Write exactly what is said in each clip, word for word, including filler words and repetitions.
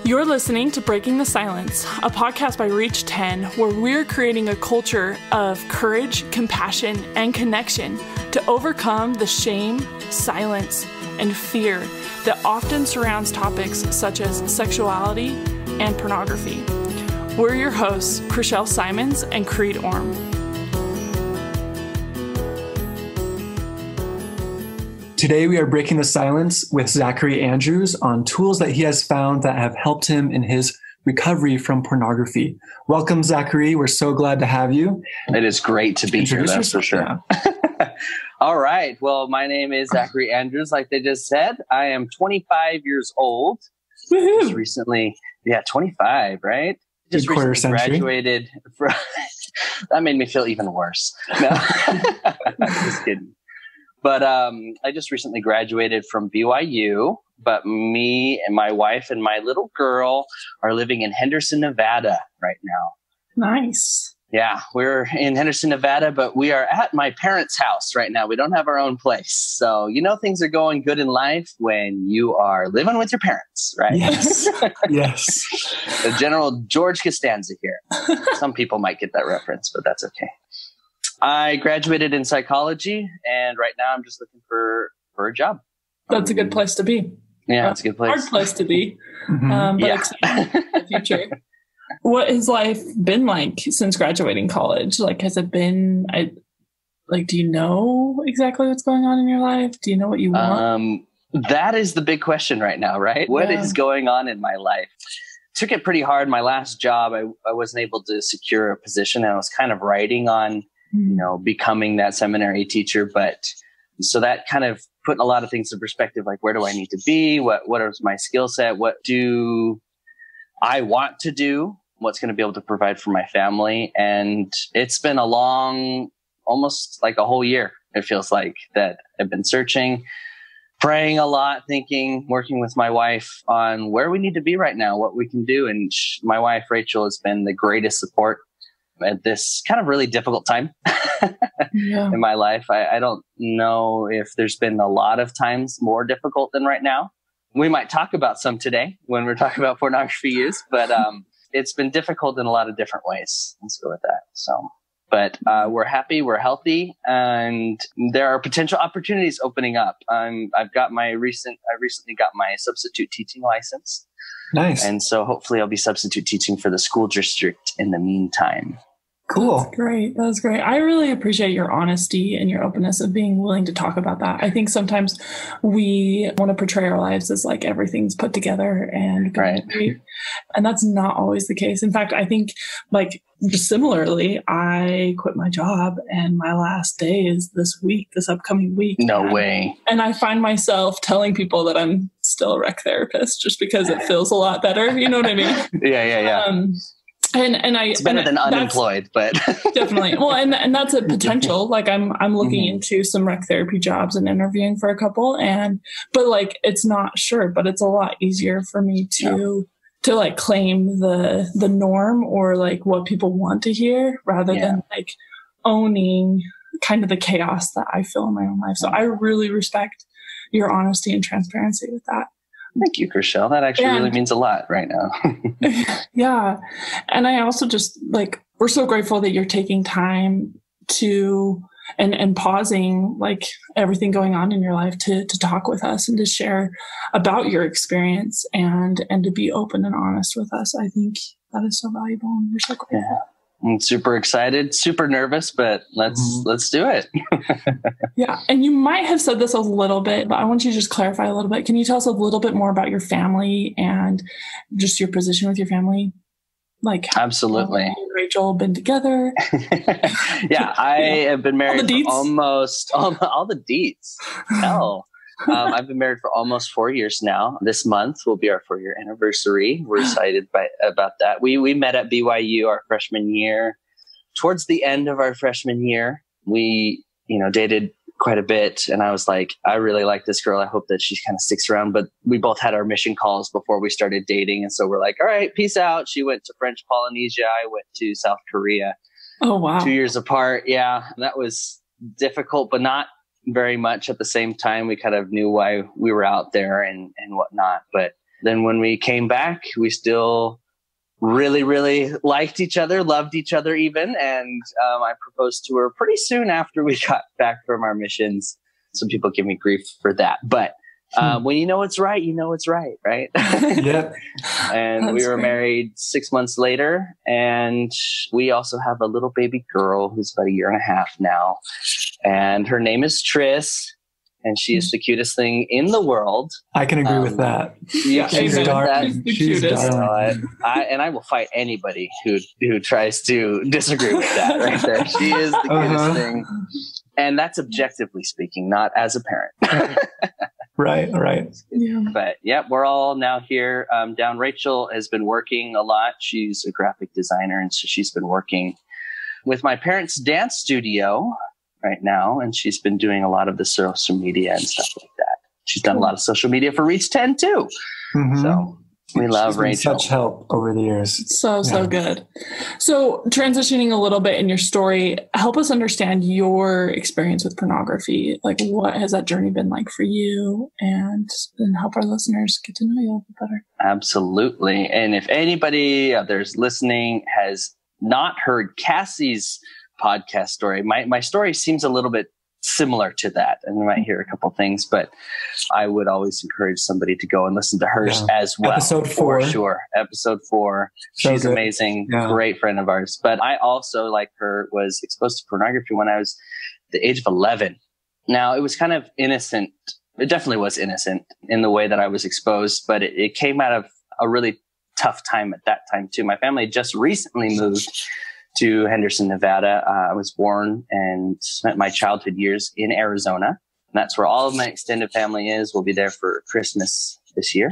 You're listening to Breaking the Silence, a podcast by Reach ten, where we're creating a culture of courage, compassion, and connection to overcome the shame, silence, and fear that often surrounds topics such as sexuality and pornography. We're your hosts, Chriselle Simons and Creed Orm. Today, we are breaking the silence with Zachary Andrews on tools that he has found that have helped him in his recovery from pornography. Welcome, Zachary. We're so glad to have you. It is great to be Introduce here, that's for sure. Yeah. All right. Well, my name is Zachary Andrews, like they just said. I am twenty-five years old. Woohoo. Just recently, yeah, twenty-five, right? Just Good quarter recently century. graduated from, that made me feel even worse. No, just kidding. But um, I just recently graduated from B Y U, but me and my wife and my little girl are living in Henderson, Nevada right now. Nice. Yeah, we're in Henderson, Nevada, but we are at my parents' house right now. We don't have our own place. So, you know, things are going good in life when you are living with your parents, right? Yes. Yes. The General George Costanza here. Some people might get that reference, but that's okay. I graduated in psychology, and right now I'm just looking for, for a job. That's a good place to be. Yeah, it's a good place. Hard place to be, Mhm. um, but Yeah. exciting for the future. What has life been like since graduating college? Like, has it been, I, like, do you know exactly what's going on in your life? Do you know what you want? Um, that is the big question right now, right? What Yeah. is going on in my life? Took it pretty hard. My last job, I, I wasn't able to secure a position, and I was kind of writing on, you know, becoming that seminary teacher. But so that kind of put a lot of things in perspective, like, where do I need to be? What, what is my skill set? What do I want to do? What's going to be able to provide for my family? And it's been a long, almost like a whole year. It feels like that I've been searching, praying a lot, thinking, working with my wife on where we need to be right now, what we can do. And sh- my wife, Rachel, has been the greatest support at this kind of really difficult time Yeah. in my life. I, I don't know if there's been a lot of times more difficult than right now. We might talk about some today when we're talking about pornography use, but um, it's been difficult in a lot of different ways. Let's go with that. So, but uh, we're happy, we're healthy, and there are potential opportunities opening up. Um, I've got my recent, I recently got my substitute teaching license. Nice. And so hopefully I'll be substitute teaching for the school district in the meantime. Cool. That's great. That's great. I really appreciate your honesty and your openness of being willing to talk about that. I think sometimes we want to portray our lives as like everything's put together and going Right. great. And that's not always the case. In fact, I think like similarly, I quit my job and my last day is this week, this upcoming week. No and, way. And I find myself telling people that I'm still a rec therapist just because it feels a lot better. You know what I mean? Yeah, yeah, yeah. Um, And and I It's better and than that's- unemployed, but definitely. Well, and and that's a potential. Like I'm I'm looking Mhm. into some rec therapy jobs and interviewing for a couple, and but like it's not sure, but it's a lot easier for me to to like claim the the norm or like what people want to hear rather Yeah. than like owning kind of the chaos that I feel in my own life. So I really respect your honesty and transparency with that. thank you, Chriselle. That actually And- really means a lot right now. Yeah. And I also just like, we're so grateful that you're taking time to and, and pausing like everything going on in your life to, to talk with us and to share about your experience and, and to be open and honest with us. I think that is so valuable and we're so grateful. Yeah. I'm super excited, super nervous, but let's, Mhm. let's do it. Yeah. And you might have said this a little bit, but I want you to just clarify a little bit. Can you tell us a little bit more about your family and just your position with your family? Like, how Absolutely. you and Rachel been together? Yeah, I have been married All the for deets? almost all, all the deets. Hell. Um, I've been married for almost four years now. This month will be our four-year anniversary. We're excited by, about that. We we met at B Y U our freshman year. Towards the end of our freshman year, we you know dated quite a bit, and I was like, I really like this girl. I hope that she kind of sticks around. But we both had our mission calls before we started dating, and so we're like, all right, peace out. She went to French Polynesia. I went to South Korea. Oh, wow. Two years apart. Yeah, that was difficult, but not very much at the same time. We kind of knew why we were out there and, and whatnot. But then when we came back, we still really, really liked each other, loved each other even. And um, I proposed to her pretty soon after we got back from our missions. Some people give me grief for that. But um, hmm. when you know it's right, you know it's right, right? Yep. And That's we were great. married six months later. And we also have a little baby girl who's about a year and a half now. And her name is Tris. And she is the cutest thing in the world. I can agree um, with that. Yeah, she's darling. She's, she's darling. I, and I will fight anybody who who tries to disagree with that right there. She is the cutest uh-huh. thing. And that's objectively speaking, not as a parent. Right, right. Yeah. But yeah, we're all now here. Um, down Rachel has been working a lot. She's a graphic designer. And so she's been working with my parents' dance studio right now, and she's been doing a lot of the social media and stuff like that. She's done a lot of social media for Reach ten too. Mm-hmm. So we love she's been Rachel. Such help over the years. So, so yeah. good. So transitioning a little bit in your story, help us understand your experience with pornography. Like, what has that journey been like for you, and, and help our listeners get to know you a little bit better. Absolutely. And if anybody others listening has not heard Cassie's podcast story, my my story seems a little bit similar to that, and you might hear a couple things, but I would always encourage somebody to go and listen to hers yeah. as well. Episode four. For sure. Episode four. So She's good. amazing. Yeah. Great friend of ours. But I also, like her, was exposed to pornography when I was the age of eleven. Now, it was kind of innocent. It definitely was innocent in the way that I was exposed, but it, it came out of a really tough time at that time too. My family just recently moved to Henderson, Nevada. Uh, I was born and spent my childhood years in Arizona. And that's where all of my extended family is. We'll be there for Christmas this year.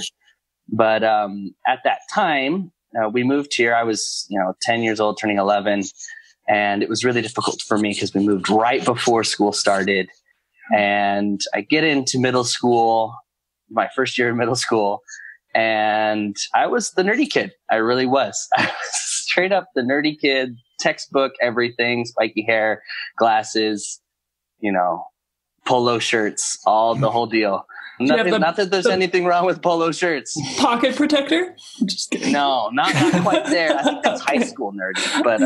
But um, at that time, uh, we moved here. I was, you know, ten years old, turning eleven. And it was really difficult for me because we moved right before school started. And I get into middle school, my first year in middle school, and I was the nerdy kid. I really was. I was straight up the nerdy kid. Textbook, everything, spiky hair, glasses, you know, polo shirts, all the whole deal. Nothing, the, not that there's the anything wrong with polo shirts. Pocket protector? I'm just kidding. No, not, not quite there. I think that's high school nerdy. But,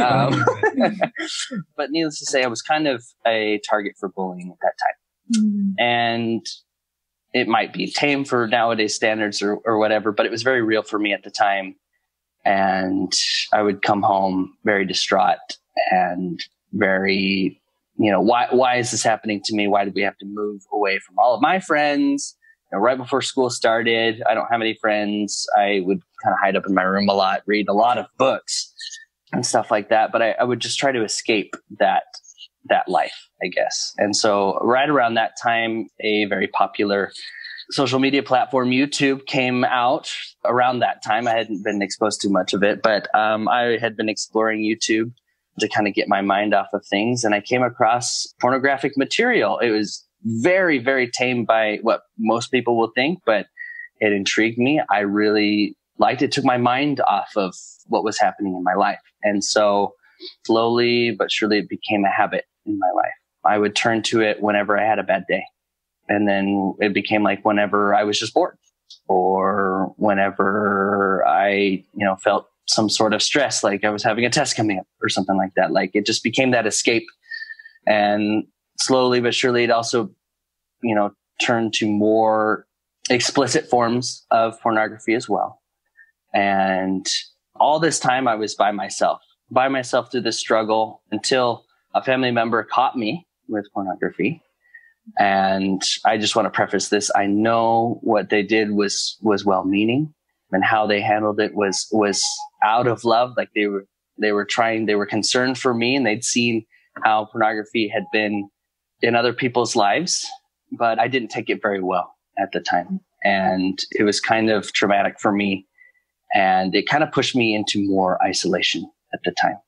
um, but needless to say, I was kind of a target for bullying at that time. Mm. And it might be tame for nowadays standards or, or whatever, but it was very real for me at the time. And I would come home very distraught and very, you know, why, why is this happening to me? Why did we have to move away from all of my friends? You know, right before school started, I don't have any friends. I would kind of hide up in my room a lot, read a lot of books and stuff like that. But I, I would just try to escape that, that life, I guess. And so right around that time, a very popular social media platform, YouTube, came out around that time. I hadn't been exposed to much of it, but um, I had been exploring YouTube to kind of get my mind off of things. And I came across pornographic material. It was very, very tame by what most people will think, but it intrigued me. I really liked it. It took my mind off of what was happening in my life. And so slowly but surely it became a habit in my life. I would turn to it whenever I had a bad day. And then it became like whenever I was just bored or whenever I, you know, felt some sort of stress, like I was having a test coming up or something like that. Like it just became that escape. And slowly but surely it also, you know, turned to more explicit forms of pornography as well. And all this time I was by myself, by myself through this struggle until a family member caught me with pornography. And I just want to preface this. I know what they did was, was well-meaning, and how they handled it was, was out of love. Like they were, they were trying, they were concerned for me, and they'd seen how pornography had been in other people's lives, but I didn't take it very well at the time. And it was kind of traumatic for me, and it kind of pushed me into more isolation at the time.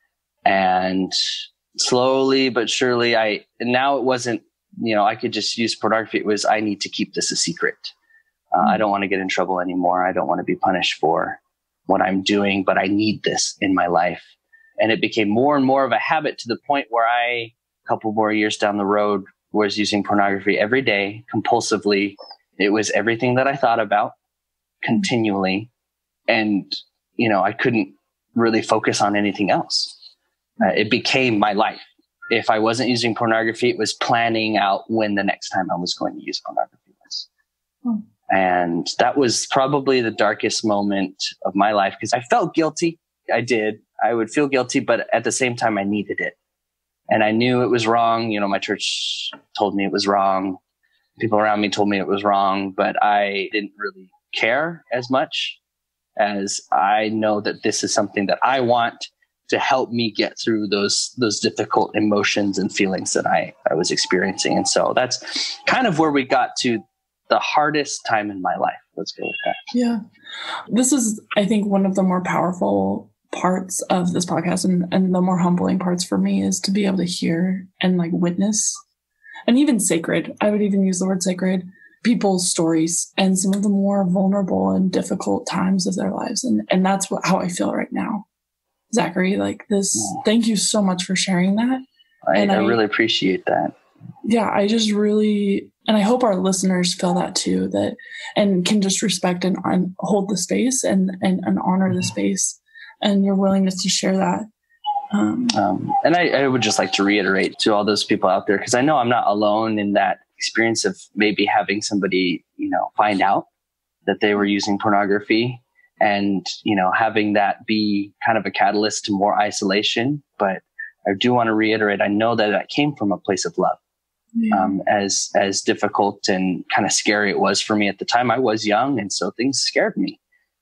And slowly but surely I, now it wasn't, you know, I could just use pornography. It was, I need to keep this a secret. Uh, mm-hmm. I don't want to get in trouble anymore. I don't want to be punished for what I'm doing, but I need this in my life. And it became more and more of a habit to the point where I, a couple more years down the road, was using pornography every day, compulsively. It was everything that I thought about. continually. And, you know, I couldn't really focus on anything else. Uh, it became my life. If I wasn't using pornography, it was planning out when the next time I was going to use pornography was. Hmm. And that was probably the darkest moment of my life because I felt guilty. I did. I would feel guilty, but at the same time, I needed it. And I knew it was wrong. You know, my church told me it was wrong. People around me told me it was wrong, but I didn't really care as much as I know that this is something that I want to help me get through those those difficult emotions and feelings that I, I was experiencing. And so that's kind of where we got to the hardest time in my life. Let's go with that. Yeah. This is, I think, one of the more powerful parts of this podcast and, and the more humbling parts for me is to be able to hear and like witness and even sacred. I would even use the word sacred, people's stories and some of the more vulnerable and difficult times of their lives. And, and that's what, how I feel right now. Zachary, like this, yeah. Thank you so much for sharing that. I, and I, I really appreciate that. Yeah, I just really, and I hope our listeners feel that too, that, and can just respect and, and hold the space and, and, and honor the space and your willingness to share that. Um, um, and I, I would just like to reiterate to all those people out there, because I know I'm not alone in that experience of maybe having somebody, you know, find out that they were using pornography. And, you know, having that be kind of a catalyst to more isolation. But I do want to reiterate, I know that that came from a place of love. Yeah. Um, as, as difficult and kind of scary it was for me at the time. I was young, and so things scared me.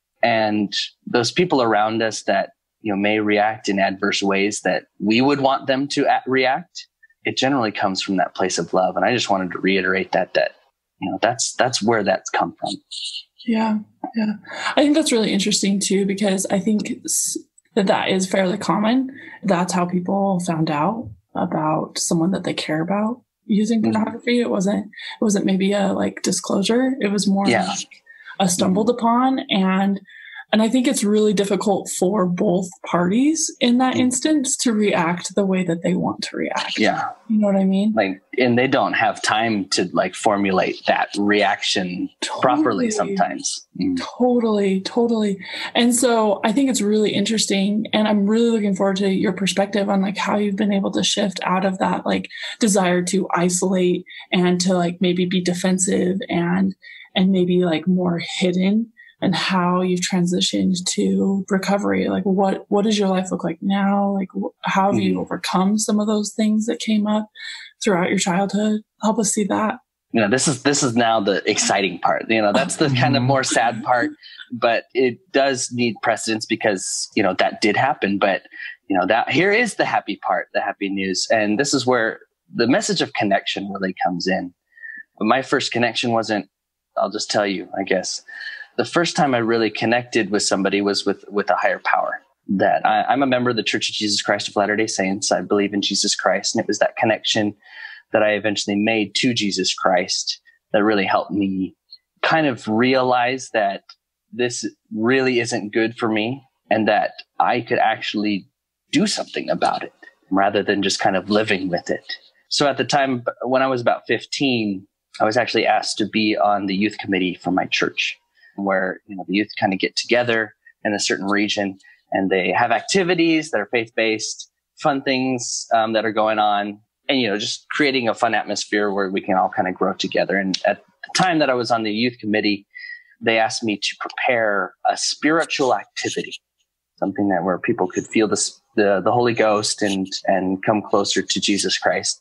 And those people around us that, you know, may react in adverse ways that we would want them to at- react, it generally comes from that place of love. And I just wanted to reiterate that, that, you know, that's, that's where that's come from. Yeah. Yeah. I think that's really interesting too, because I think that that is fairly common. That's how people found out about someone that they care about using pornography. Mm-hmm. It wasn't, it wasn't maybe a like disclosure. It was more yeah. like a stumbled mm-hmm. upon. And, and I think it's really difficult for both parties in that instance to react the way that they want to react. Yeah. You know what I mean? Like, and they don't have time to like formulate that reaction totally. properly sometimes. Mm. Totally, totally. And so I think it's really interesting, and I'm really looking forward to your perspective on like how you've been able to shift out of that like desire to isolate and to like maybe be defensive and, and maybe like more hidden, and how you've transitioned to recovery. Like what, what does your life look like now? Like how have mm. you overcome some of those things that came up throughout your childhood? Help us see that. You know, this is, this is now the exciting part. You know, that's the kind of more sad part, but it does need precedence because, you know, that did happen. But, you know, that here is the happy part, the happy news. And this is where the message of connection really comes in. But my first connection wasn't, I'll just tell you, I guess, the first time I really connected with somebody was with, with a higher power. That I, I'm a member of the Church of Jesus Christ of Latter-day Saints. I believe in Jesus Christ. And it was that connection that I eventually made to Jesus Christ that really helped me kind of realize that this really isn't good for me and that I could actually do something about it rather than just kind of living with it. So at the time, when I was about fifteen, I was actually asked to be on the youth committee for my church, where, you know, the youth kind of get together in a certain region and they have activities that are faith-based, fun things um, that are going on, and, you know, just creating a fun atmosphere where we can all kind of grow together. And at the time that I was on the youth committee, they asked me to prepare a spiritual activity, something that where people could feel the, the, the Holy Ghost and, and come closer to Jesus Christ.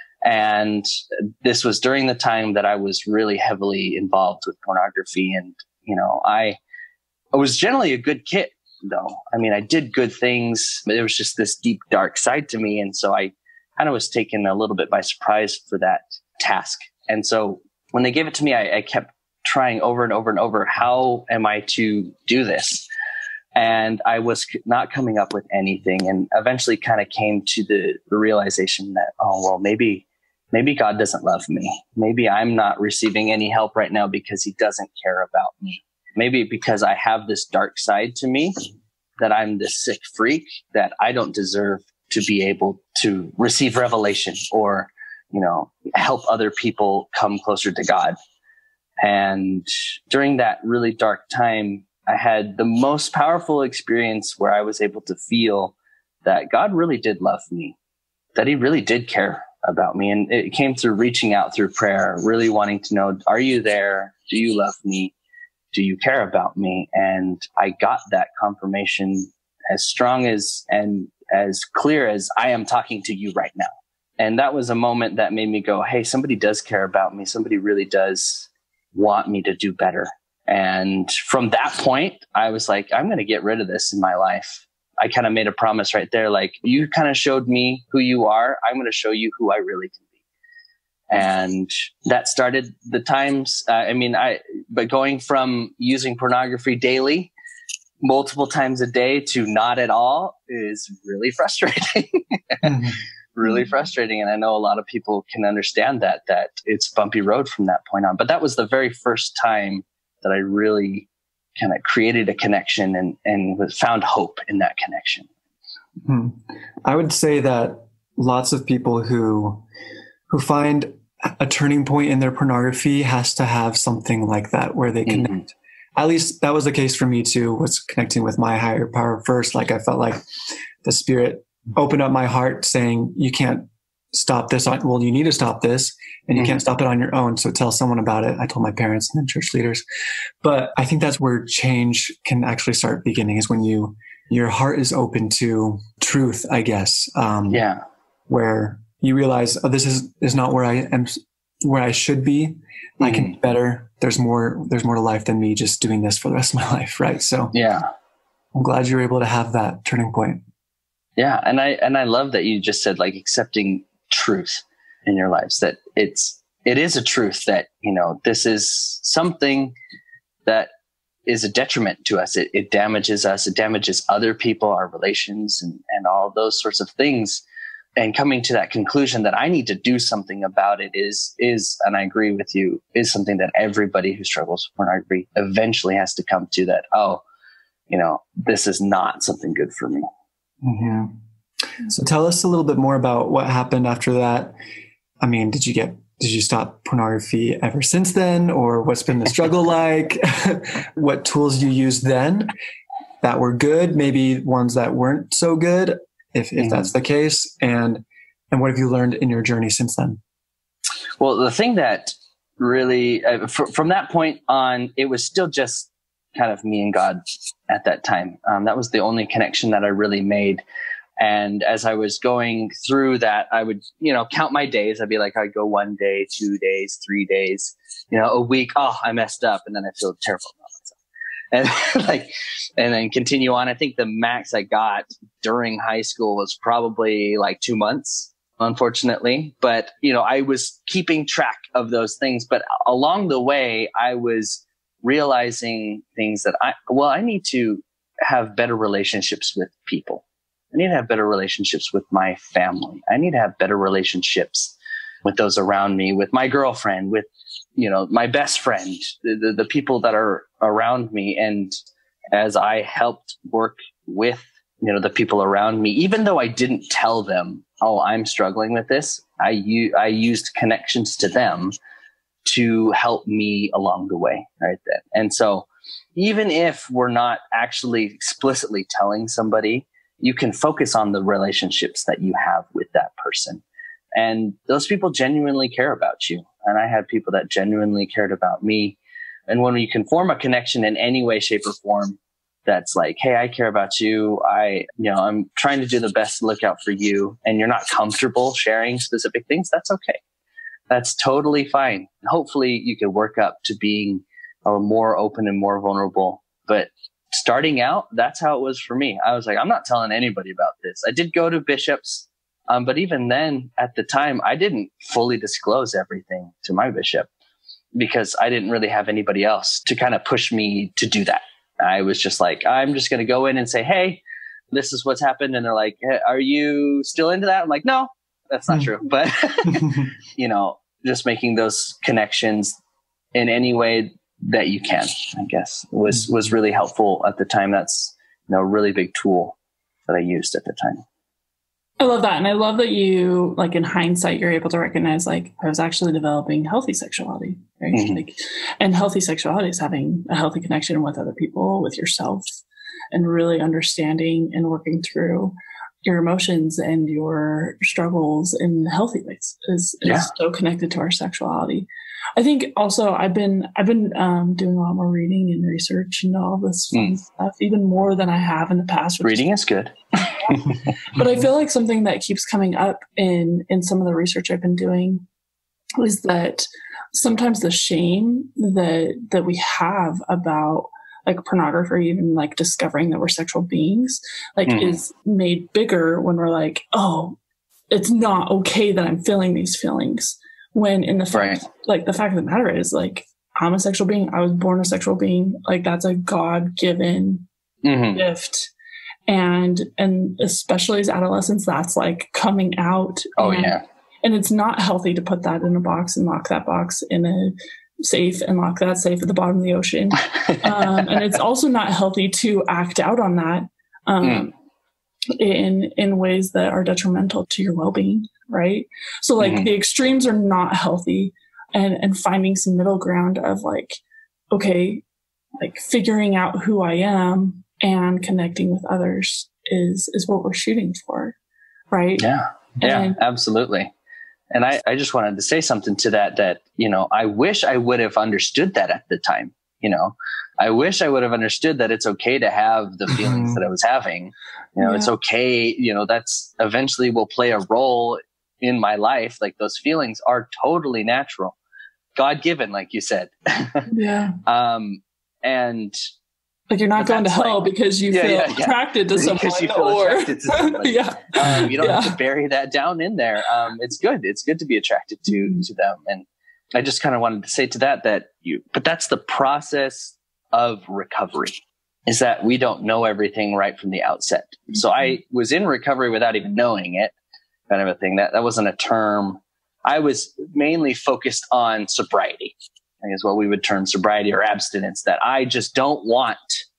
And this was during the time that I was really heavily involved with pornography. And, you know, I, I was generally a good kid, though. I mean, I did good things, but there was just this deep, dark side to me. And so I kind of was taken a little bit by surprise for that task. And so when they gave it to me, I, I kept trying over and over and over, how am I to do this? And I was not coming up with anything, and eventually kind of came to the, the realization that, oh, well, maybe Maybe God doesn't love me. Maybe I'm not receiving any help right now because he doesn't care about me. Maybe because I have this dark side to me, that I'm this sick freak, that I don't deserve to be able to receive revelation or, you know, help other people come closer to God. And during that really dark time, I had the most powerful experience where I was able to feel that God really did love me, that he really did care about me. And it came through reaching out through prayer, really wanting to know, are you there? Do you love me? Do you care about me? And I got that confirmation as strong as and as clear as I am talking to you right now. And that was a moment that made me go, hey, somebody does care about me. Somebody really does want me to do better. And from that point, I was like, I'm going to get rid of this in my life. I kind of made a promise right there. Like, you kind of showed me who you are. I'm going to show you who I really can be. And that started the times. Uh, I mean, I, but going from using pornography daily, multiple times a day, to not at all is really frustrating. Mm-hmm. Really frustrating. And I know a lot of people can understand that, that it's bumpy road from that point on. But that was the very first time that I really kind of created a connection and, and found hope in that connection. Hmm. I would say that lots of people who, who find a turning point in their pornography has to have something like that where they connect. Mm-hmm. At least that was the case for me too, was connecting with my higher power first. Like, I felt like the Spirit opened up my heart saying, you can't stop this. Well, you need to stop this, and you mm-hmm. can't stop it on your own. So tell someone about it. I told my parents and then church leaders. But I think that's where change can actually start beginning, is when you, your heart is open to truth, I guess. Um, yeah. Where you realize, oh, this is, is not where I am, where I should be. Mm-hmm. I can be better. There's more, there's more to life than me just doing this for the rest of my life. Right. So yeah, I'm glad you were able to have that turning point. Yeah. And I, and I love that you just said, like, accepting truth in your lives, that it's, it is a truth that, you know, this is something that is a detriment to us. It, it damages us. It damages other people, our relations, and, and all those sorts of things. And coming to that conclusion that I need to do something about it is, is, and I agree with you, is something that everybody who struggles with pornography eventually has to come to, that, oh, you know, this is not something good for me. Mm-hmm. So tell us a little bit more about what happened after that. I mean, did you get, did you stop pornography ever since then? Or what's been the struggle like? What tools you used then that were good, maybe ones that weren't so good, if, if mm-hmm. that's the case, and, and what have you learned in your journey since then? Well, the thing that really, uh, fr- from that point on, it was still just kind of me and God at that time. Um, that was the only connection that I really made. And as I was going through that, I would, you know, count my days. I'd be like, I'd go one day, two days, three days, you know, a week. Oh, I messed up. And then I feel terrible about myself. And like, and then continue on. I think the max I got during high school was probably like two months, unfortunately. But, you know, I was keeping track of those things. But along the way, I was realizing things that I, well, I need to have better relationships with people. I need to have better relationships with my family. I need to have better relationships with those around me, with my girlfriend, with, you know, my best friend, the, the, the people that are around me. And as I helped work with, you know, the people around me, even though I didn't tell them, oh, I'm struggling with this, I, u- I used connections to them to help me along the way, right then. And so even if we're not actually explicitly telling somebody, you can focus on the relationships that you have with that person. And those people genuinely care about you. And I had people that genuinely cared about me. And when you can form a connection in any way, shape, or form, that's like, hey, I care about you. I, you know, I'm trying to do the best to look out for you. And you're not comfortable sharing specific things. That's okay. That's totally fine. Hopefully you can work up to being uh, more open and more vulnerable. But starting out, that's how it was for me. I was like, I'm not telling anybody about this. I did go to bishops, um, but even then, at the time, I didn't fully disclose everything to my bishop because I didn't really have anybody else to kind of push me to do that. I was just like, I'm just going to go in and say, hey, this is what's happened. And they're like, hey, are you still into that? I'm like, no, that's not true. But, you know, just making those connections in any way that you can, I guess, was, was really helpful at the time. That's, you know, a really big tool that I used at the time. I love that. And I love that you, like, in hindsight, you're able to recognize, like, I was actually developing healthy sexuality, right? Mm-hmm. Like, and healthy sexuality is having a healthy connection with other people, with yourself, and really understanding and working through your emotions and your struggles in healthy ways is, is yeah. so connected to our sexuality. I think also I've been, I've been um, doing a lot more reading and research and all this fun mm. stuff, even more than I have in the past. Reading is good. But I feel like something that keeps coming up in, in some of the research I've been doing is that sometimes the shame that, that we have about like pornography, even like discovering that we're sexual beings, like mm. is made bigger when we're like, oh, it's not okay that I'm feeling these feelings. When in the fact, right. like the fact of the matter is, like, I'm a sexual being. I was born a sexual being. Like, that's a God-given mm-hmm. gift. And, and especially as adolescents, that's like coming out. Oh, and, yeah. And it's not healthy to put that in a box and lock that box in a safe and lock that safe at the bottom of the ocean. um, and it's also not healthy to act out on that um, mm. in, in ways that are detrimental to your well-being. Right. So like mm-hmm. the extremes are not healthy, and, and finding some middle ground of like, okay, like figuring out who I am and connecting with others is, is what we're shooting for. Right. Yeah. Yeah, and, absolutely. And I, I just wanted to say something to that, that, you know, I wish I would have understood that at the time. You know, I wish I would have understood that it's okay to have the feelings that I was having. You know, yeah. It's okay. You know, that's eventually will play a role in my life. Like, those feelings are totally natural, God given, like you said. Yeah. Um, and like, you're not going to hell like, because you yeah, feel yeah, yeah. attracted to someone, because you feel or attracted to somebody. yeah. Um, you don't yeah. have to bury that down in there. Um, it's good. It's good to be attracted to, mm-hmm. to them. And I just kind of wanted to say to that, that you, but that's the process of recovery, is that we don't know everything right from the outset. Mm-hmm. So I was in recovery without even knowing it. Kind of a thing. That that wasn't a term. I was mainly focused on sobriety, I guess what we would term sobriety or abstinence, that I just don't want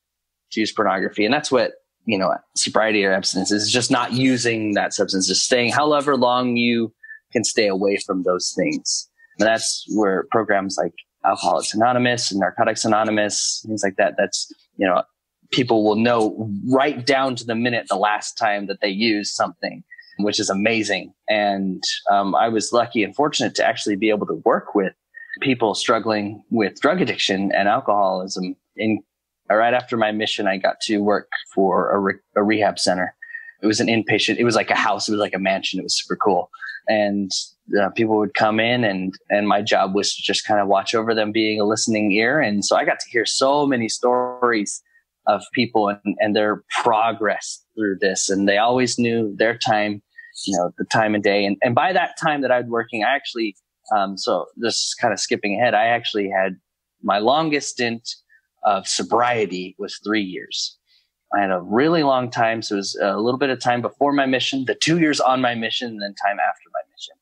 to use pornography. And that's what, you know, sobriety or abstinence is, just not using that substance, just staying however long you can stay away from those things. And that's where programs like Alcoholics Anonymous and Narcotics Anonymous, things like that, that's, you know, people will know right down to the minute the last time that they used something, which is amazing. And um, I was lucky and fortunate to actually be able to work with people struggling with drug addiction and alcoholism. In right after my mission, I got to work for a, re- a rehab center. It was an inpatient. It was like a house. It was like a mansion. It was super cool. And uh, people would come in, and and my job was to just kind of watch over them, being a listening ear. And so I got to hear so many stories of people and, and their progress through this. And they always knew their time, you know, the time of day. And, and by that time that I was working, I actually, um, so just kind of skipping ahead, I actually had my longest stint of sobriety was three years. I had a really long time. So it was a little bit of time before my mission, the two years on my mission, and then time after my mission.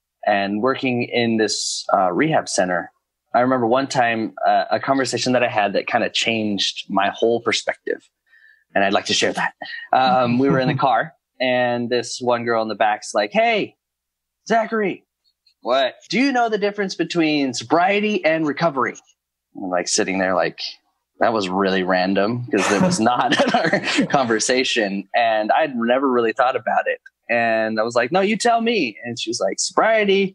And working in this uh, rehab center, I remember one time uh, a conversation that I had that kind of changed my whole perspective. And I'd like to share that. Um, we were in the car, and this one girl in the back's like, "Hey, Zachary, what? Do you know the difference between sobriety and recovery?" I'm like sitting there like, that was really random, because it was not in our conversation. And I'd never really thought about it. And I was like, "No, you tell me." And she was like, "Sobriety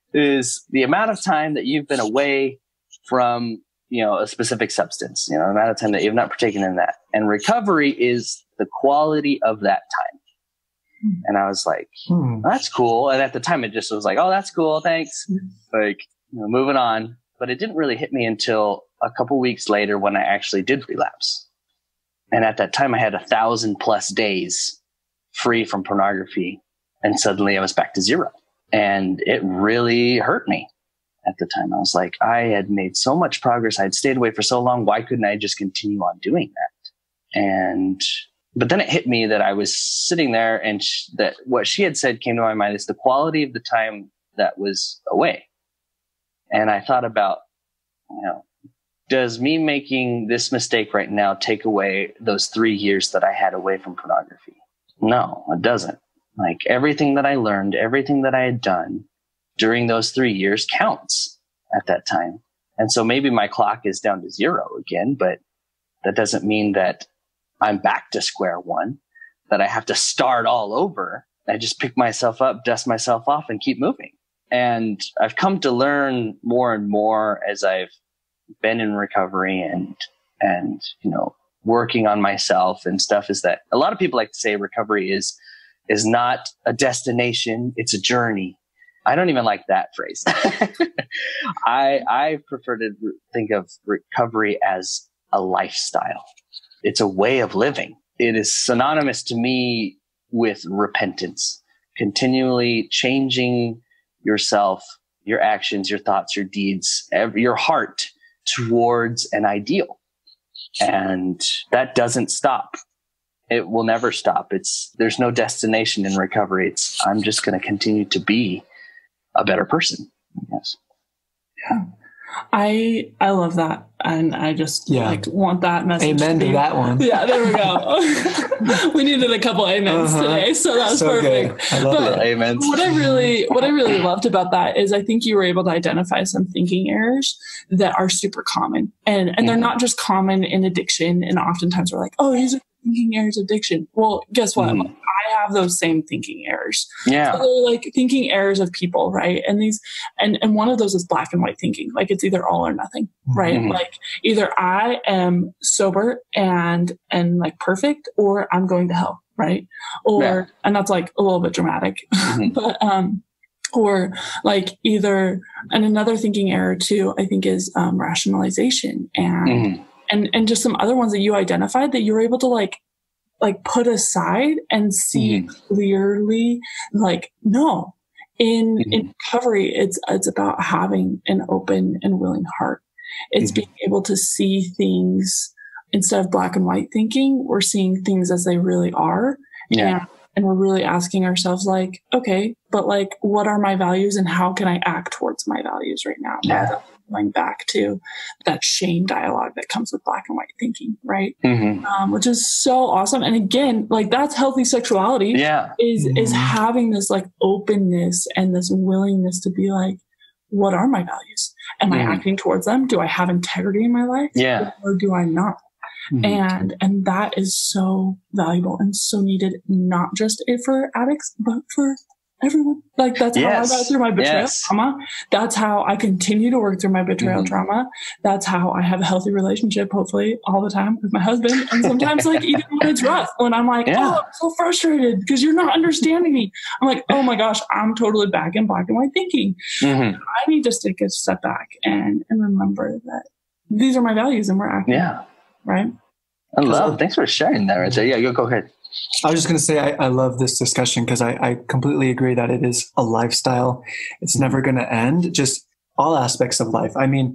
is the amount of time that you've been away from, you know, a specific substance, you know, the amount of time that you've not partaken in that. And recovery is the quality of that time." Hmm. And I was like, hmm. that's cool. And at the time it just was like, "Oh, that's cool. Thanks." Hmm. Like, you know, moving on. But it didn't really hit me until a couple weeks later when I actually did relapse. And at that time I had a thousand plus days free from pornography. And suddenly I was back to zero. And it really hurt me at the time. I was like, I had made so much progress. I had stayed away for so long. Why couldn't I just continue on doing that? And, but then it hit me that I was sitting there, and sh- that what she had said came to my mind is the quality of the time that was away. And I thought about, you know, does me making this mistake right now take away those three years that I had away from pornography? No, it doesn't. Like everything that I learned, everything that I had done during those three years counts at that time. And so maybe my clock is down to zero again, but that doesn't mean that I'm back to square one, that I have to start all over. I just pick myself up, dust myself off, and keep moving. And I've come to learn more and more as I've been in recovery and, and, you know, working on myself and stuff, is that a lot of people like to say recovery is, is not a destination. It's a journey. I don't even like that phrase. I, I prefer to think of recovery as a lifestyle. It's a way of living. It is synonymous to me with repentance, continually changing yourself, your actions, your thoughts, your deeds, every, your heart towards an ideal. And that doesn't stop. It will never stop. It's, there's no destination in recovery. It's, I'm just going to continue to be a better person. Yes. Yeah. I, I love that. And I just yeah. like want that message. Amen to, to that one. Yeah, there we go. We needed a couple amens uh-huh. today. So that was so perfect. Good. I love but it. Amen. What I really, what I really loved about that is I think you were able to identify some thinking errors that are super common. And, and mm-hmm. they're not just common in addiction. And oftentimes we're like, oh, these are thinking errors of addiction. Well, guess what? Mm-hmm. I have those same thinking errors. Yeah. So they're like thinking errors of people, right? And these, and, and one of those is black and white thinking. Like it's either all or nothing, right? Mm-hmm. Like either I am sober and, and like perfect, or I'm going to hell, right? Or, yeah. and that's like a little bit dramatic, mm-hmm. but, um, or like either, and another thinking error too, I think is, um, rationalization and, mm-hmm. and, and just some other ones that you identified that you were able to like, like put aside and see mm-hmm. clearly, like, no, in, mm-hmm. in recovery, it's, it's about having an open and willing heart. It's mm-hmm. being able to see things instead of black and white thinking. We're seeing things as they really are. Yeah. And, and we're really asking ourselves like, okay, but like, what are my values and how can I act towards my values right now? Yeah. Going back to that shame dialogue that comes with black and white thinking, right? Mm-hmm. Um, which is so awesome. And again, like that's healthy sexuality. Yeah. Is Mm-hmm. is having this like openness and this willingness to be like, what are my values? Am mm-hmm. I acting towards them? Do I have integrity in my life? Yeah. Or do I not? Mm-hmm. And and that is so valuable and so needed, not just for addicts, but for everyone. Like that's yes. how I got through my betrayal yes. trauma. That's how I continue to work through my betrayal mm-hmm. trauma. That's how I have a healthy relationship, hopefully all the time with my husband. And sometimes like even when it's rough, when I'm like, yeah. oh, I'm so frustrated because you're not understanding me. I'm like, oh my gosh, I'm totally back in black and white thinking. Mm-hmm. I need to take a step back and, and remember that these are my values and we're acting. Yeah. Right. I love, thanks for sharing that right there. Yeah, you go ahead. I was just going to say, I, I love this discussion because I, I completely agree that it is a lifestyle. It's never going to end, just all aspects of life. I mean,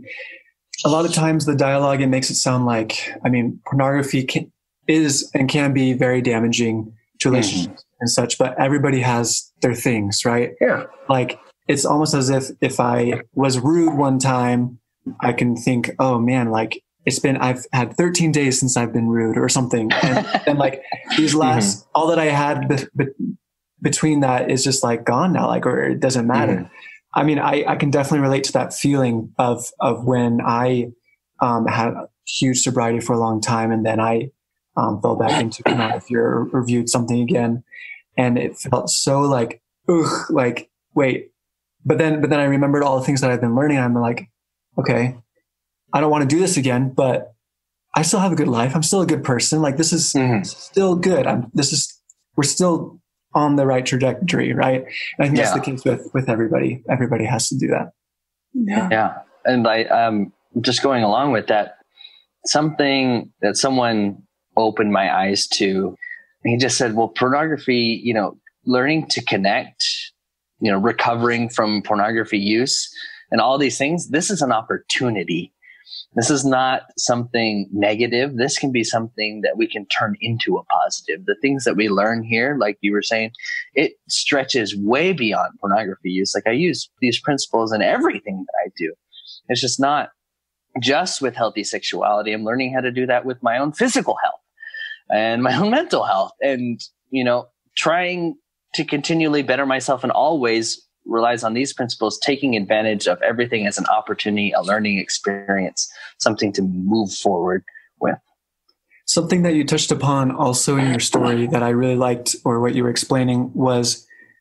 a lot of times the dialogue, it makes it sound like, I mean, pornography can, is and can be very damaging to relationships mm-hmm. and such, but everybody has their things, right? Yeah. Like it's almost as if, if I was rude one time, I can think, oh man, like, it's been, I've had thirteen days since I've been rude or something. And, and like these last, mm-hmm. all that I had be, be, between that is just like gone now, like, or it doesn't matter. Mm-hmm. I mean, I, I can definitely relate to that feeling of, of when I, um, had huge sobriety for a long time. And then I, um, fell back into pornography or reviewed something again. And it felt so like, ugh, like, wait, but then, but then I remembered all the things that I've been learning. I'm like, okay, I don't want to do this again, but I still have a good life. I'm still a good person. Like this is mm-hmm. still good. I'm, this is, we're still on the right trajectory. Right. And I think yeah. that's the case with, with everybody. Everybody has to do that. Yeah. Yeah. And I, um, just going along with that, something that someone opened my eyes to, he just said, well, pornography, you know, learning to connect, you know, recovering from pornography use and all these things, this is an opportunity. This is not something negative. This can be something that we can turn into a positive. The things that we learn here, like you were saying, it stretches way beyond pornography use. Like I use these principles in everything that I do. It's just not just with healthy sexuality. I'm learning how to do that with my own physical health and my own mental health and, you know, trying to continually better myself in all ways relies on these principles, taking advantage of everything as an opportunity, a learning experience, something to move forward with. Something that you touched upon also in your story that I really liked, or what you were explaining, was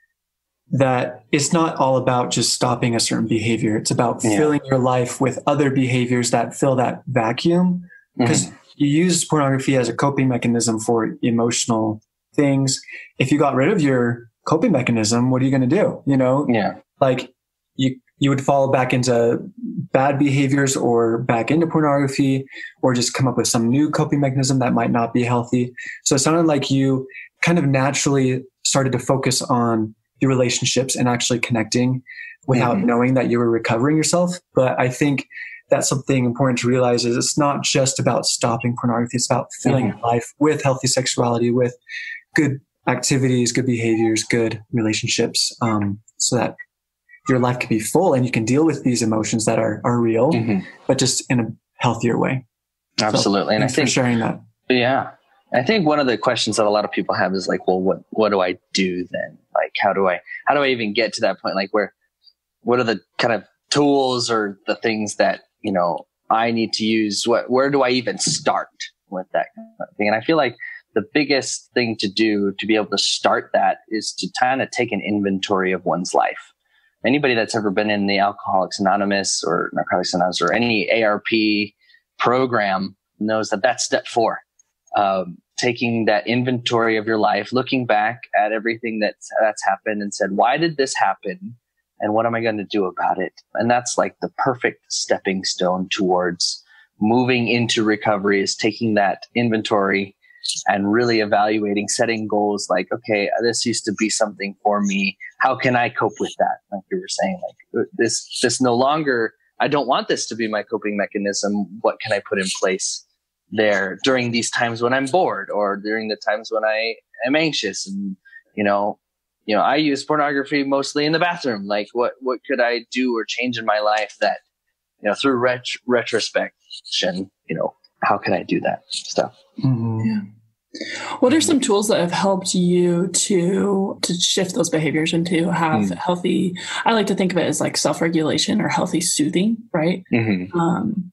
that it's not all about just stopping a certain behavior. It's about yeah. filling your life with other behaviors that fill that vacuum. Because mm-hmm. you use pornography as a coping mechanism for emotional things. If you got rid of your coping mechanism, what are you going to do? You know, yeah, like you, you would fall back into bad behaviors or back into pornography, or just come up with some new coping mechanism that might not be healthy. So it sounded like you kind of naturally started to focus on your relationships and actually connecting without mm-hmm. knowing that you were recovering yourself. But I think that's something important to realize is it's not just about stopping pornography. It's about filling mm-hmm. your life with healthy sexuality, with good activities, good behaviors, good relationships, um, so that your life can be full and you can deal with these emotions that are, are real, mm-hmm. but just in a healthier way. Absolutely. So, and I think for sharing that. Yeah. I think one of the questions that a lot of people have is like, well, what, what do I do then? Like, how do I, how do I even get to that point? Like where, what are the kind of tools or the things that, you know, I need to use? What, where do I even start with that kind of thing? And I feel like the biggest thing to do to be able to start that is to kind of take an inventory of one's life. Anybody that's ever been in the Alcoholics Anonymous or Narcotics Anonymous or any A R P program knows that that's step four. Um, taking that inventory of your life, looking back at everything that's, that's happened and said, why did this happen? And what am I going to do about it? And that's like the perfect stepping stone towards moving into recovery, is taking that inventory and really evaluating, setting goals like, okay, this used to be something for me. How can I cope with that? Like you were saying, like this, this no longer, I don't want this to be my coping mechanism. What can I put in place there during these times when I'm bored, or during the times when I am anxious? And, you know, you know, I use pornography mostly in the bathroom. Like what, what could I do or change in my life that, you know, through ret- retrospection, you know, how can I do that stuff? Mm-hmm. Yeah. What are some tools that have helped you to to shift those behaviors and to have mm. healthy, I like to think of it as like self-regulation or healthy soothing, right? Mm-hmm. Um,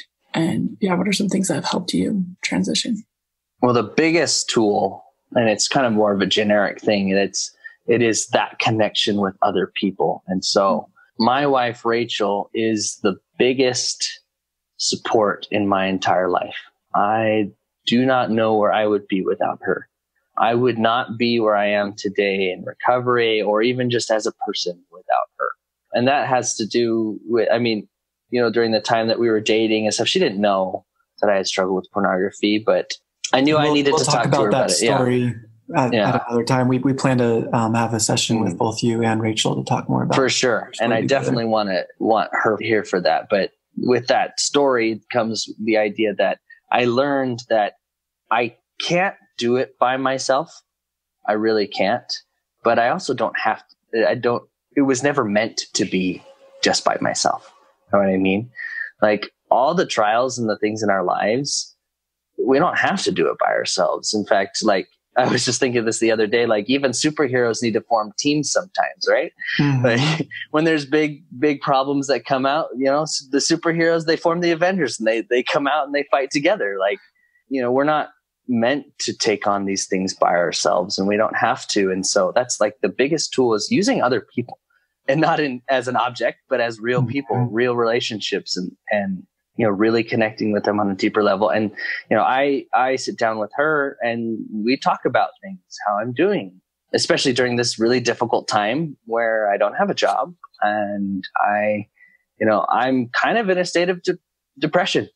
and yeah, what are some things that have helped you transition? Well, the biggest tool, and it's kind of more of a generic thing, it's, it is that connection with other people. And so my wife, Rachel, is the biggest support in my entire life. I do not know where I would be without her. I would not be where I am today in recovery or even just as a person without her. And that has to do with, I mean, you know, during the time that we were dating and stuff, she didn't know that I had struggled with pornography, but I knew we'll, I needed we'll to talk, talk about to her that about story it. Yeah. At, yeah. at another time. We we plan to um, have a session mm-hmm. with both you and Rachel to talk more about for sure. And I definitely want to want her here for that. But with that story comes the idea that I learned that I can't do it by myself. I really can't. But I also don't have to. I don't. It was never meant to be just by myself. You know what I mean? Like all the trials and the things in our lives, we don't have to do it by ourselves. In fact, like I was just thinking this the other day, like even superheroes need to form teams sometimes, right? Mm-hmm. Like when there's big, big problems that come out, you know, the superheroes, they form the Avengers and they, they come out and they fight together. Like, you know, we're not meant to take on these things by ourselves and we don't have to. And so that's like the biggest tool is using other people, and not in as an object, but as real mm-hmm. people, real relationships, and, and, you know, really connecting with them on a deeper level. And, you know, I, I sit down with her and we talk about things, how I'm doing, especially during this really difficult time where I don't have a job and I, you know, I'm kind of in a state of de- depression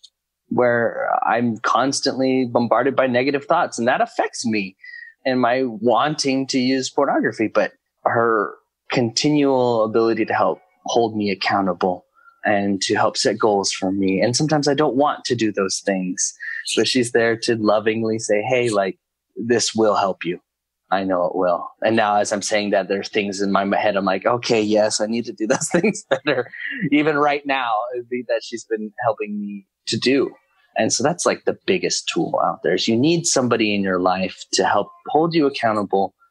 where I'm constantly bombarded by negative thoughts, and that affects me and my wanting to use pornography. But her continual ability to help hold me accountable and to help set goals for me. And sometimes I don't want to do those things, but she's there to lovingly say, hey, like this will help you. I know it will. And now as I'm saying that, there's things in my head. I'm like, okay, yes, I need to do those things better. Even right now, it'd be that she's been helping me to do. And so that's like the biggest tool out there is you need somebody in your life to help hold you accountable,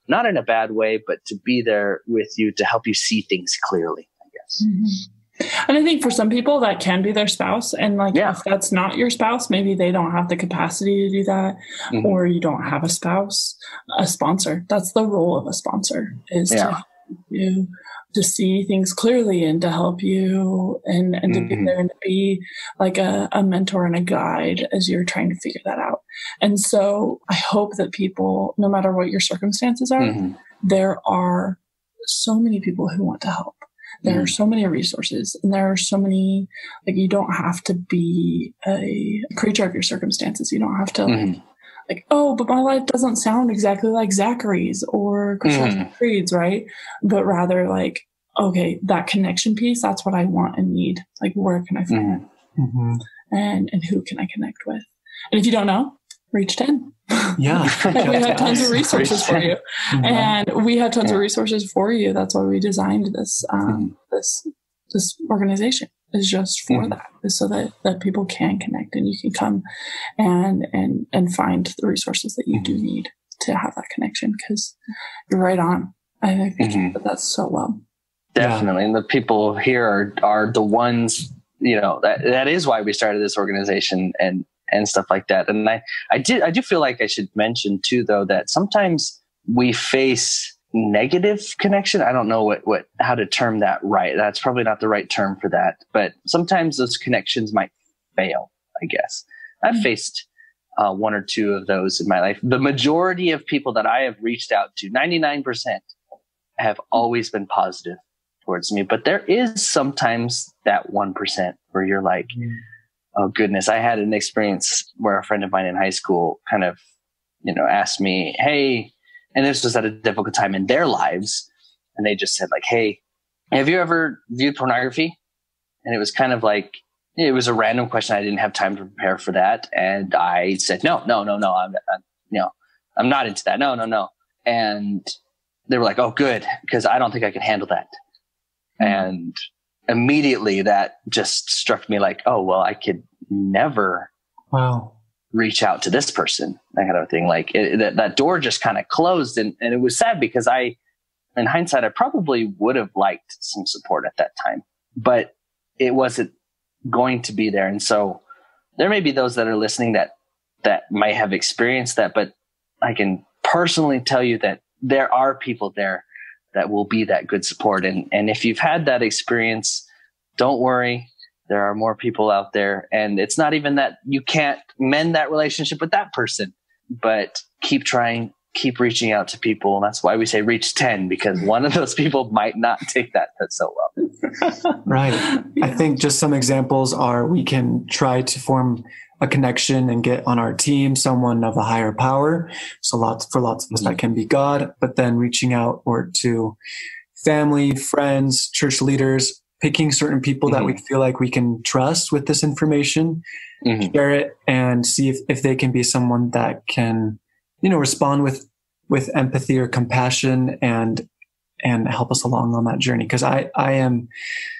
not in a bad way, but to be there with you to help you see things clearly, I guess. Mm-hmm. And I think for some people that can be their spouse. And like, yeah. if that's not your spouse, maybe they don't have the capacity to do that, mm-hmm. or you don't have a spouse, a sponsor. That's the role of a sponsor, is yeah. to help you to see things clearly and to help you and, and to mm-hmm. be there and to be like a, a mentor and a guide as you're trying to figure that out. And so I hope that people, no matter what your circumstances are, mm-hmm. there are so many people who want to help. There mm-hmm. are so many resources, and there are so many, like, you don't have to be a creature of your circumstances. You don't have to mm-hmm. like, like, oh, but my life doesn't sound exactly like Zachary's or Christopher mm-hmm. Creed's, right? But rather like, okay, that connection piece, that's what I want and need. Like, where can I find mm-hmm. it? Mm-hmm. And and who can I connect with? And if you don't know, reach ten. Yeah. We have tons of resources for you. Mm-hmm. And we have tons yeah. of resources for you. That's why we designed this um, mm-hmm. this this organization. Is just for mm-hmm. that, is so that, that people can connect and you can come and and and find the resources that you mm-hmm. do need to have that connection, because you're right on. I think mm-hmm. that that's so well. Definitely. And the people here are are the ones, you know, that that is why we started this organization and and stuff like that. And I, I did I do feel like I should mention too, though, that sometimes we face negative connection. I don't know what, what, how to term that right. That's probably not the right term for that, but sometimes those connections might fail, I guess. I've mm-hmm. faced uh, one or two of those in my life. The majority of people that I have reached out to, ninety-nine percent, have always been positive towards me. But there is sometimes that one percent where you're like, mm-hmm. oh goodness. I had an experience where a friend of mine in high school kind of, you know, asked me, hey, and this was at a difficult time in their lives. And they just said like, hey, have you ever viewed pornography? And it was kind of like, it was a random question. I didn't have time to prepare for that. And I said, no, no, no, no. I'm, I'm you know, I'm not into that. No, no, no. And they were like, oh, good. Because I don't think I can handle that. Mm-hmm. And immediately that just struck me like, oh, well, I could never wow. reach out to this person, that kind of thing. Like it, that, that door just kind of closed, and, and it was sad because I, in hindsight, I probably would have liked some support at that time, but it wasn't going to be there. And so there may be those that are listening that, that might have experienced that, but I can personally tell you that there are people there that will be that good support. And, and if you've had that experience, don't worry. There are more people out there, and it's not even that you can't mend that relationship with that person, but keep trying, keep reaching out to people. And that's why we say reach ten, because one of those people might not take that so well. Right. I think just some examples are, we can try to form a connection and get on our team someone of a higher power. So lots for lots of us that can be God, but then reaching out or to family, friends, church leaders, picking certain people mm-hmm. that we feel like we can trust with this information, mm-hmm. share it, and see if, if they can be someone that can, you know, respond with, with empathy or compassion and, and help us along on that journey. Cause I, I am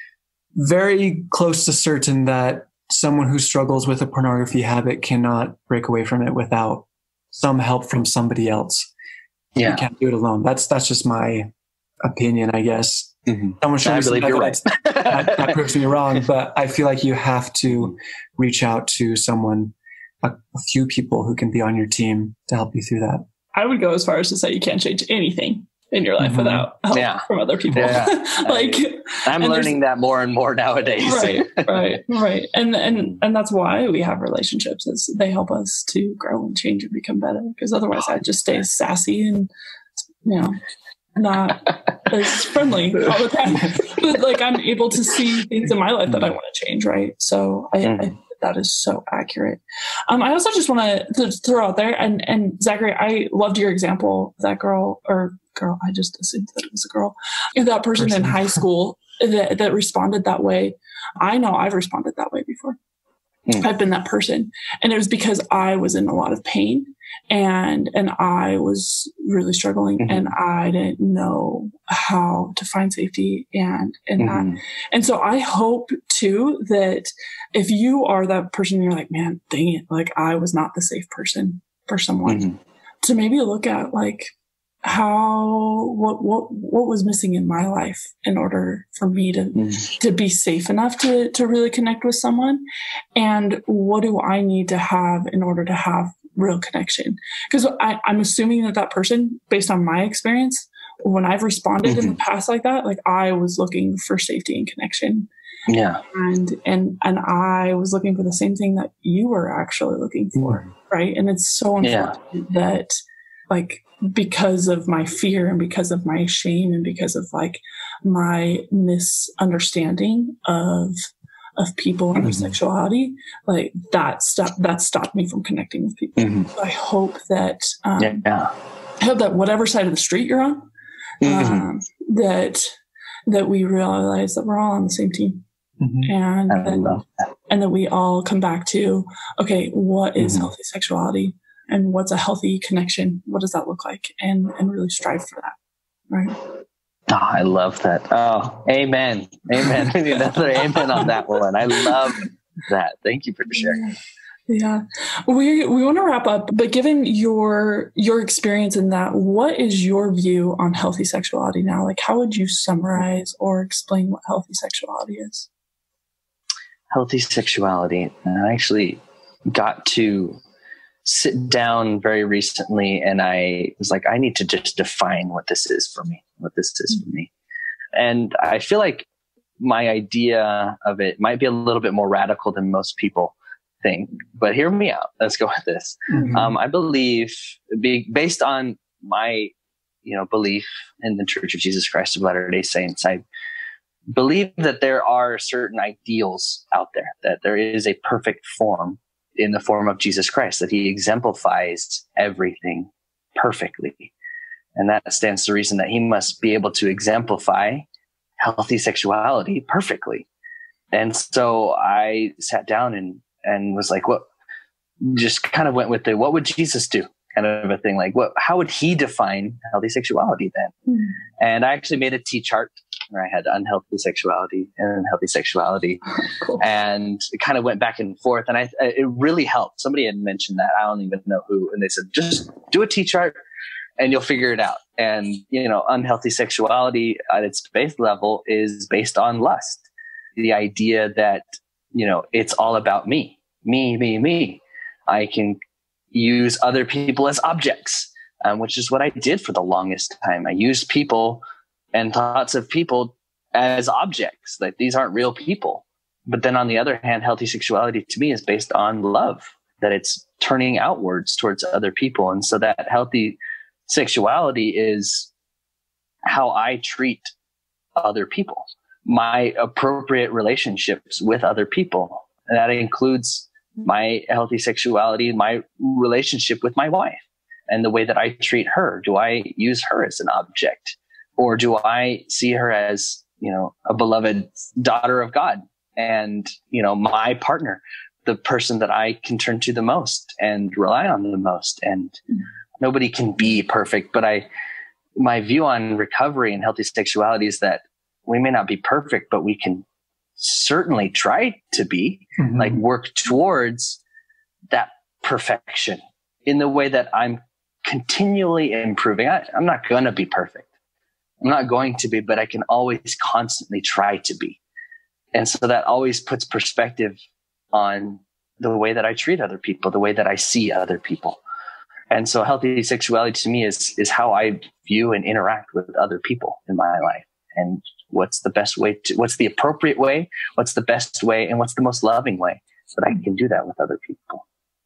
very close to certain that someone who struggles with a pornography habit cannot break away from it without some help from somebody else. Yeah. You can't do it alone. That's, that's just my opinion, I guess. Mm-hmm. Someone should I believe you're right. that, that proves me wrong, but I feel like you have to reach out to someone, a, a few people who can be on your team to help you through that. I would go as far as to say you can't change anything in your life mm-hmm. without help yeah. from other people. Yeah. like I'm learning that more and more nowadays. Right, right, right. And and and that's why we have relationships, is they help us to grow and change and become better. Because otherwise I'd just stay sassy and, you know, not as friendly all the time. But like, I'm able to see things in my life that I want to change, right? So I, mm. I think that is so accurate. Um, I also just want to throw out there, and, and Zachary, I loved your example, that girl, or girl, I just assumed that it was a girl, that person, person. in high school that, that responded that way. I know I've responded that way before. Mm. I've been that person. And it was because I was in a lot of pain, and, and I was really struggling, mm-hmm. and I didn't know how to find safety and, and mm-hmm. that. And so I hope too, that if you are that person, you're like, man, dang it, like I was not the safe person for someone, mm-hmm. to maybe look at like, how, what, what, what was missing in my life in order for me to, mm. to be safe enough to, to really connect with someone? And what do I need to have in order to have real connection? Because I'm assuming that that person, based on my experience, when I've responded mm-hmm. in the past like that, like I was looking for safety and connection. Yeah. And, and, and I was looking for the same thing that you were actually looking for. Mm-hmm. Right. And it's so unfortunate yeah. that like, because of my fear and because of my shame and because of like my misunderstanding of, of people and mm-hmm. their sexuality, like that stopped, that stopped me from connecting with people. Mm-hmm. So I hope that, um, yeah. I hope that whatever side of the street you're on, Mm-hmm. Um, that that we realize that we're all on the same team, mm-hmm. and that, that. and that we all come back to, okay, what is mm-hmm. healthy sexuality, and what's a healthy connection? What does that look like? And and really strive for that, right? Oh, I love that. Oh, amen, amen. We need another amen on that one. I love that. Thank you for sharing. Yeah. We we want to wrap up, but given your your experience in that, what is your view on healthy sexuality now? Like, how would you summarize or explain what healthy sexuality is? Healthy sexuality. I actually got to sit down very recently and I was like, I need to just define what this is for me, what this is for me. And I feel like my idea of it might be a little bit more radical than most people think, but hear me out. Let's go with this. Mm-hmm. Um, I believe, be, based on my, you know, belief in the Church of Jesus Christ of Latter-day Saints, I believe that there are certain ideals out there, that there is a perfect form in the form of Jesus Christ, that he exemplifies everything perfectly. And that stands to reason that he must be able to exemplify healthy sexuality perfectly. And so I sat down and and was like, what, just kind of went with the, what would Jesus do kind of a thing? Like, what, how would he define healthy sexuality then? Mm-hmm. And I actually made a T-chart where I had unhealthy sexuality and healthy sexuality. Cool. And it kind of went back and forth. And I, it really helped. Somebody had mentioned that. I don't even know who. And they said, just do a T-chart and you'll figure it out. And, you know, unhealthy sexuality at its base level is based on lust. The idea that, you know, it's all about me. Me, me, me. I can use other people as objects, um, which is what I did for the longest time. I used people and thoughts of people as objects. Like, these aren't real people. But then on the other hand, healthy sexuality to me is based on love, that it's turning outwards towards other people. And so that healthy sexuality is how I treat other people, my appropriate relationships with other people. And that includes my healthy sexuality, my relationship with my wife, and the way that I treat her. Do I use her as an object, or do I see her as, you know, a beloved daughter of God and, you know, my partner, the person that I can turn to the most and rely on the most? And mm-hmm. nobody can be perfect, but I, my view on recovery and healthy sexuality is that we may not be perfect, but we can certainly try to be, mm-hmm. like work towards that perfection in the way that I'm continually improving. I, I'm not going to be perfect. I'm not going to be, but I can always constantly try to be. And so that always puts perspective on the way that I treat other people, the way that I see other people. And so healthy sexuality to me is, is how I view and interact with other people in my life. And what's the best way to, what's the appropriate way, what's the best way, and what's the most loving way that I can do that with other people.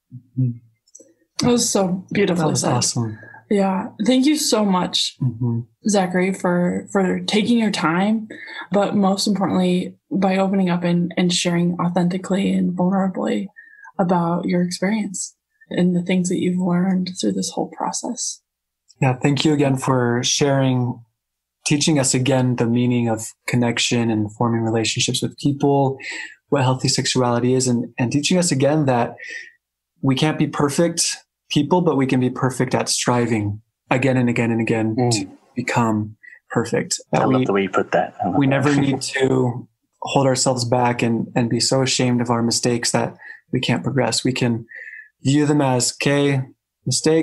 That was so beautiful. That was awesome. Yeah. Thank you so much, mm-hmm. Zachary, for, for taking your time, but most importantly, by opening up and, and sharing authentically and vulnerably about your experience and the things that you've learned through this whole process. Yeah. Thank you again for sharing, teaching us again the meaning of connection and forming relationships with people, what healthy sexuality is, and, and teaching us again that we can't be perfect people, but we can be perfect at striving again and again and again mm. to become perfect. I we, love the way you put that. We that. never need to hold ourselves back and, and be so ashamed of our mistakes that we can't progress. We can view them as, okay, mistake,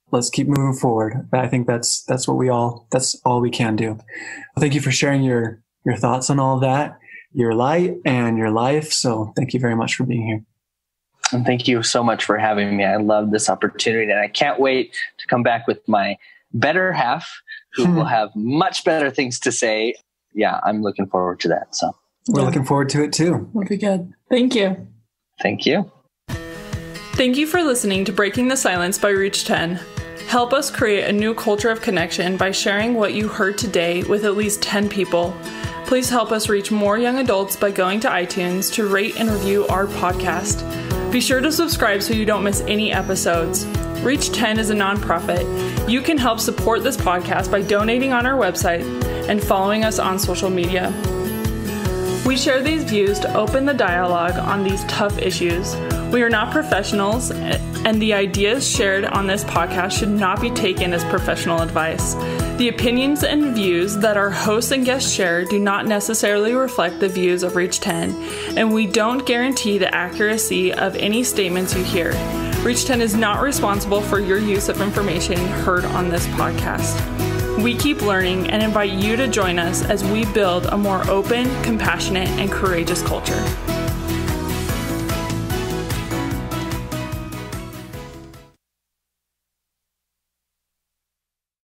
let's keep moving forward. I think that's that's what we all that's all we can do. Well, thank you for sharing your your thoughts on all of that, your light and your life. So thank you very much for being here. And thank you so much for having me. I love this opportunity, and I can't wait to come back with my better half, who will have much better things to say. Yeah, I'm looking forward to that. So we're yeah. looking forward to it too. Will be good. Thank you. Thank you. Thank you for listening to Breaking the Silence by Reach ten. Help us create a new culture of connection by sharing what you heard today with at least ten people. Please help us reach more young adults by going to iTunes to rate and review our podcast. Be sure to subscribe so you don't miss any episodes. Reach ten is a nonprofit. You can help support this podcast by donating on our website and following us on social media. We share these views to open the dialogue on these tough issues. We are not professionals, and the ideas shared on this podcast should not be taken as professional advice. The opinions and views that our hosts and guests share do not necessarily reflect the views of Reach ten, and we don't guarantee the accuracy of any statements you hear. Reach ten is not responsible for your use of information heard on this podcast. We keep learning and invite you to join us as we build a more open, compassionate, and courageous culture.